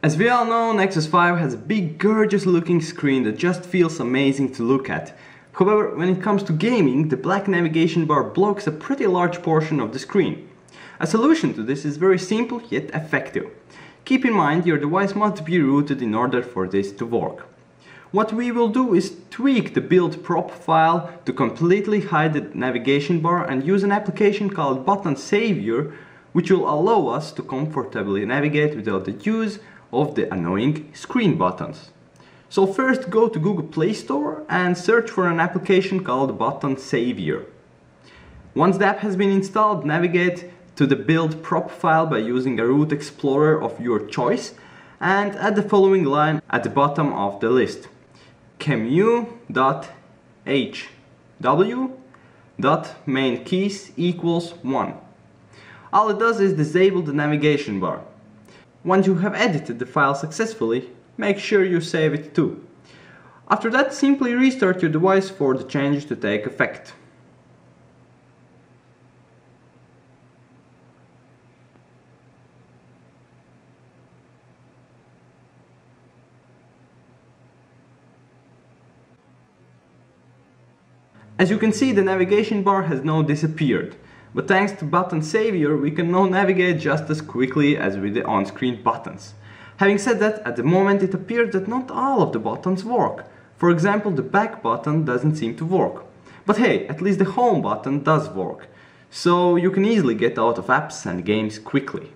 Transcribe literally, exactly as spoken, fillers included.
As we all know, Nexus five has a big, gorgeous looking screen that just feels amazing to look at. However, when it comes to gaming, the black navigation bar blocks a pretty large portion of the screen. A solution to this is very simple yet effective. Keep in mind your device must be rooted in order for this to work. What we will do is tweak the build.prop file to completely hide the navigation bar and use an application called Button Savior, which will allow us to comfortably navigate without the use of the annoying screen buttons. So first go to Google Play Store and search for an application called Button Savior. Once the app has been installed, navigate to the build.prop file by using a root explorer of your choice and add the following line at the bottom of the list: qemu dot h w dot mainkeys equals one. All it does is disable the navigation bar. Once you have edited the file successfully, make sure you save it too. After that, simply restart your device for the change to take effect. As you can see, the navigation bar has now disappeared. But thanks to Button Savior, we can now navigate just as quickly as with the on-screen buttons. Having said that, at the moment it appears that not all of the buttons work. For example, the back button doesn't seem to work. But hey, at least the home button does work. So you can easily get out of apps and games quickly.